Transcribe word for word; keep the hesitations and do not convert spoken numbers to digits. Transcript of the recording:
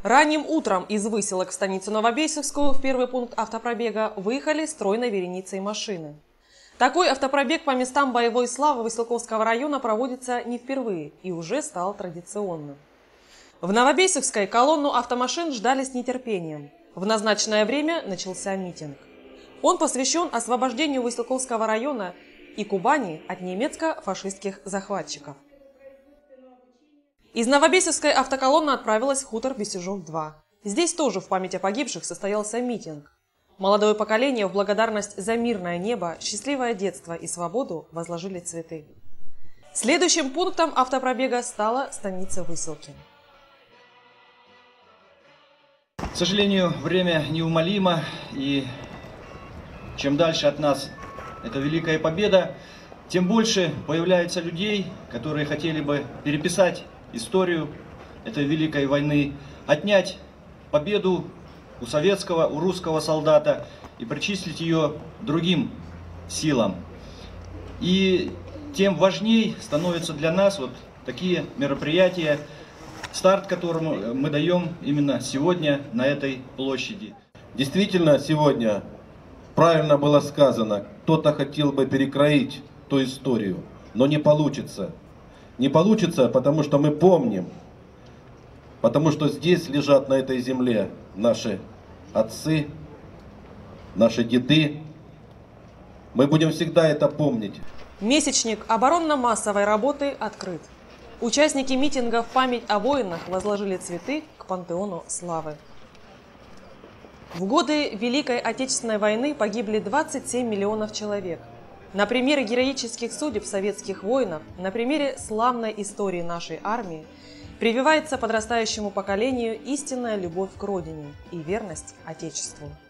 Ранним утром из Выселок в станицу Новобесьевскую в первый пункт автопробега выехали стройной вереницей машины. Такой автопробег по местам боевой славы Выселковского района проводится не впервые и уже стал традиционным. В Новобесьевской колонну автомашин ждали с нетерпением. В назначенное время начался митинг. Он посвящен освобождению Выселковского района и Кубани от немецко-фашистских захватчиков. Из Новобесьевской автоколонны отправилась в хутор Бесюжок-два. Здесь тоже в память о погибших состоялся митинг. Молодое поколение в благодарность за мирное небо, счастливое детство и свободу возложили цветы. Следующим пунктом автопробега стала станица Выселки. К сожалению, время неумолимо, и чем дальше от нас эта великая победа, тем больше появляется людей, которые хотели бы переписать историю этой великой войны, отнять победу у советского, у русского солдата и причислить ее другим силам. И тем важней становятся для нас вот такие мероприятия, старт которому мы даем именно сегодня на этой площади. Действительно, сегодня правильно было сказано, кто-то хотел бы перекроить ту историю, но не получится. Не получится, потому что мы помним, потому что здесь лежат на этой земле наши отцы, наши деды. Мы будем всегда это помнить. Месячник оборонно-массовой работы открыт. Участники митинга в память о воинах возложили цветы к пантеону славы. В годы Великой Отечественной войны погибли двадцать семь миллионов человек. На примере героических судеб советских воинов, на примере славной истории нашей армии прививается подрастающему поколению истинная любовь к родине и верность Отечеству.